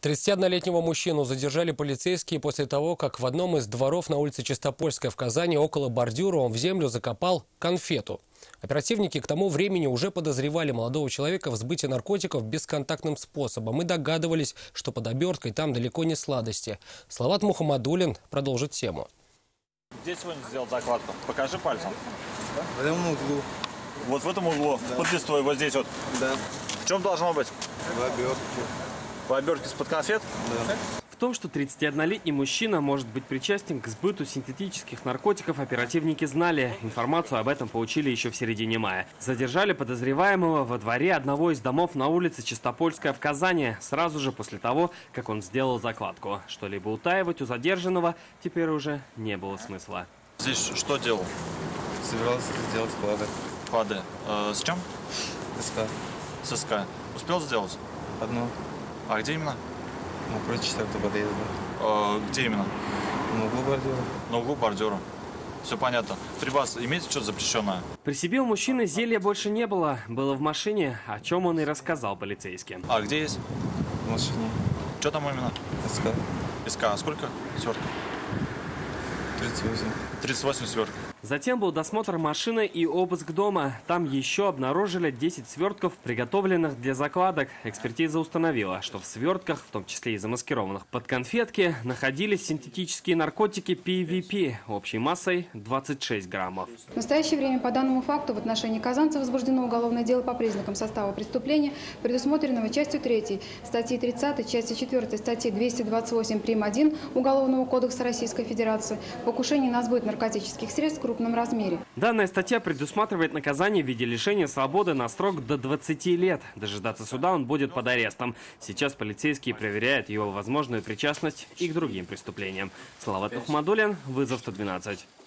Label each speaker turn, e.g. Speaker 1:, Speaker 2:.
Speaker 1: 31-летнего мужчину задержали полицейские после того, как в одном из дворов на улице Чистопольская в Казани около бордюра он в землю закопал конфету. Оперативники к тому времени уже подозревали молодого человека в сбытии наркотиков бесконтактным способом и догадывались, что под оберткой там далеко не сладости. Салават Мухаммадуллин продолжит тему.
Speaker 2: Где сегодня сделал закладку? Покажи пальцем.
Speaker 3: В этом углу.
Speaker 2: Вот в этом углу, да. Под листвой, вот здесь вот.
Speaker 3: Да.
Speaker 2: В чем должно быть?
Speaker 3: В обертке.
Speaker 2: В обертке из-под конфет?
Speaker 3: Да.
Speaker 4: В том, что 31-летний мужчина может быть причастен к сбыту синтетических наркотиков, оперативники знали. Информацию об этом получили еще в середине мая. Задержали подозреваемого во дворе одного из домов на улице Чистопольская в Казани, сразу же после того, как он сделал закладку. Что-либо утаивать у задержанного теперь уже не было смысла.
Speaker 2: Здесь что делал?
Speaker 3: Собирался сделать клады.
Speaker 2: Клады. С чем?
Speaker 3: СК.
Speaker 2: С СК. Успел сделать?
Speaker 3: Одно.
Speaker 2: А где именно?
Speaker 3: Напротив 4-го подъезда.
Speaker 2: Где именно?
Speaker 3: На углу бордюра.
Speaker 2: На углу бордюра. Все понятно. При вас имеете что-то запрещенное?
Speaker 4: При себе у мужчины зелья больше не было. Было в машине, о чем он и рассказал полицейским.
Speaker 2: А где есть?
Speaker 3: В машине.
Speaker 2: Что там именно?
Speaker 3: СК.
Speaker 2: СК. А сколько свертков?
Speaker 3: 38.
Speaker 2: 38 свертков.
Speaker 4: Затем был досмотр машины и обыск дома. Там еще обнаружили 10 свертков, приготовленных для закладок. Экспертиза установила, что в свертках, в том числе и замаскированных под конфетки, находились синтетические наркотики PVP общей массой 26 граммов.
Speaker 5: В настоящее время по данному факту в отношении казанца возбуждено уголовное дело по признакам состава преступления, предусмотренного частью 3 статьи 30, части 4 статьи 228 прим. 1 Уголовного кодекса Российской Федерации покушение на сбыт наркотических средств в крупном размере.
Speaker 4: Данная статья предусматривает наказание в виде лишения свободы на срок до 20 лет. Дожидаться суда он будет под арестом. Сейчас полицейские проверяют его возможную причастность и к другим преступлениям. Салават Мухаммадуллин, вызов 112.